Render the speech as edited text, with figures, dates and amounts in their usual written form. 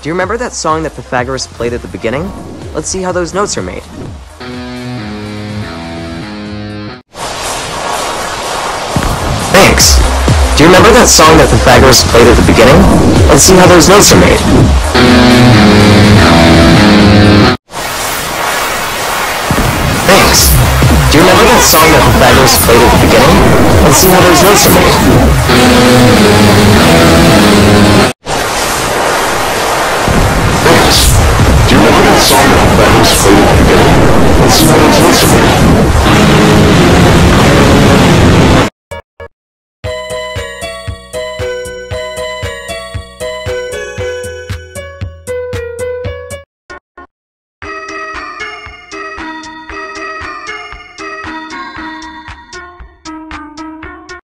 Do you remember that song that Pythagoras played at the beginning? Let's see how those notes are made. Thanks. Do you remember that song that Pythagoras played at the beginning? Let's see how those notes are made. Thanks. Do you remember that song that Pythagoras played at the beginning? Let's see how those notes are made. Thanks. Do you remember that song that Pythagoras played at the beginning?